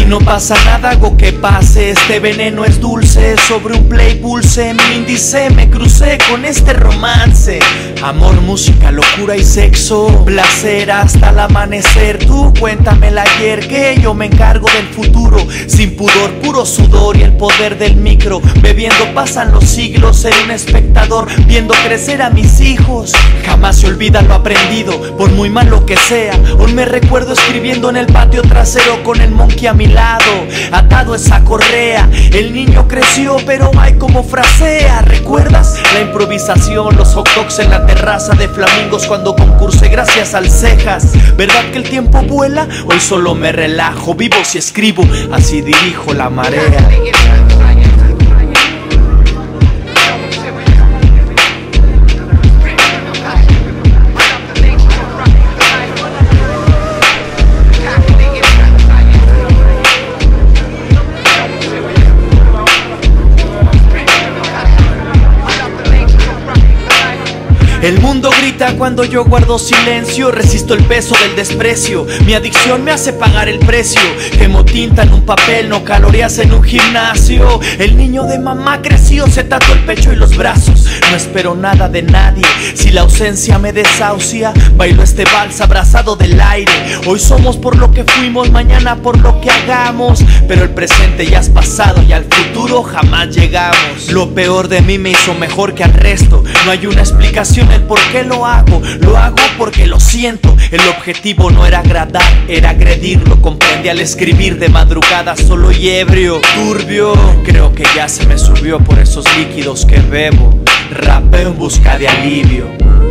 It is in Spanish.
No pasa nada, hago que pase. Este veneno es dulce. Sobre un play pulse mi índice, me crucé con este romance. Amor, música, locura y sexo, placer hasta el amanecer. Tú cuéntame el ayer, que yo me encargo del futuro. Sin pudor, puro sudor y el poder del micro. Bebiendo pasan los siglos, ser un espectador viendo crecer a mis hijos. Jamás se olvida lo aprendido, por muy malo que sea. Hoy me recuerdo escribiendo en el patio trasero con el monkey a mi lado, atado esa correa. El niño creció, pero ay como frasea. ¿Recuerdas la improvisación? Los hot dogs en la terraza de Flamingos cuando concursé gracias al Cejas. ¿Verdad que el tiempo vuela? Hoy solo me relajo, vivo si escribo, así dirijo la marea. El mundo grita cuando yo guardo silencio. Resisto el peso del desprecio. Mi adicción me hace pagar el precio. Quemo tinta en un papel, no calorías en un gimnasio. El niño de mamá creció, se tatuó el pecho y los brazos. No espero nada de nadie. Si la ausencia me desahucia, bailo este vals abrazado del aire. Hoy somos por lo que fuimos, mañana por lo que hagamos. Pero el presente ya es pasado y al futuro jamás llegamos. Lo peor de mí me hizo mejor que al resto. No hay una explicación el por qué lo hago porque lo siento. El objetivo no era agradar, era agredirlo. Comprendí al escribir de madrugada solo y ebrio, turbio. Creo que ya se me subió por esos líquidos que bebo. Rapeo en busca de alivio.